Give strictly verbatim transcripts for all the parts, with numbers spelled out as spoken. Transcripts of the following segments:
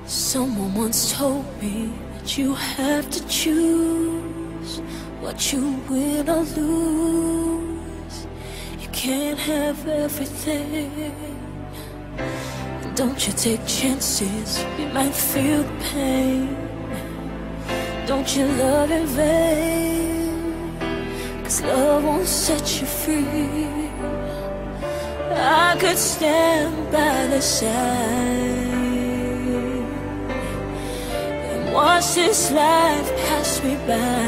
Someone once told me that you have to choose what you win or lose. You can't have everything. And don't you take chances, you might feel the pain. Don't you love in vain, 'cause love won't set you free. I could stand by the side and watch this life pass me by.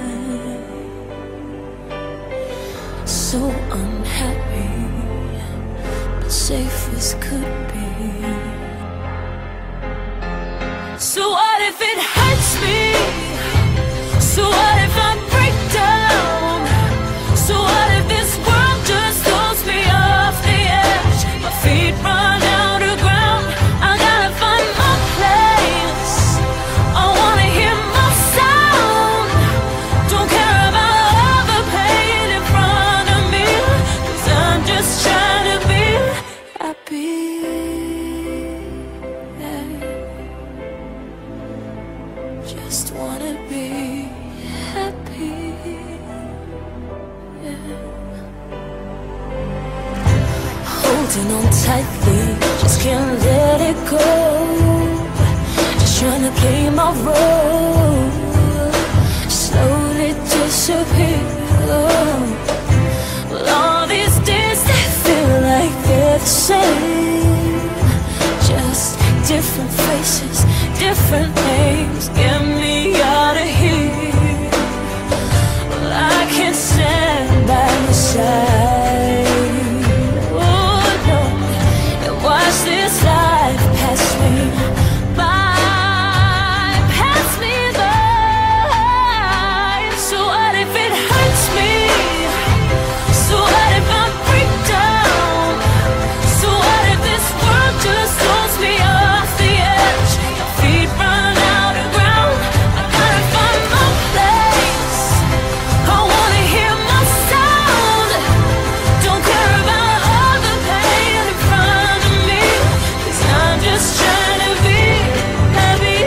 So unhappy, but safe as could be. So what if it hurts me? So what if I break down? So what if this world just throws me off the edge? My feet run out of ground, I gotta find my place. I wanna hear my sound. Don't care about all the pain in front of me, 'cause I'm just trying to be happy. Just wanna be happy. Yeah. Holding on tightly, just can't let it go. Just trying to play my role, slowly disappear. Well, all these days they feel like they're the same, just different faces, different names. Get me out of here. Well, I can't stand by your side, oh no, and watch this life pass me by, pass me by. So what if it hurts me? So what if I break down? So what if this world just throws me off the edge? My feet run out of ground, I gotta find my place. I wanna hear my sound. Don't care about all the pain in front of me, 'cause I'm just trying to be happy.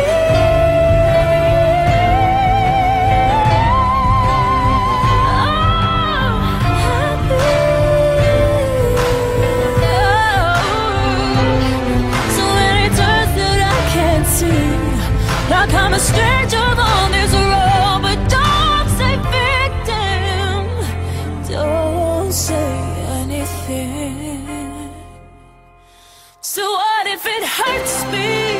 So many turns that I can't see, like I'm a stranger on this road. But don't say victim, don't say anything. So what if it hurts me?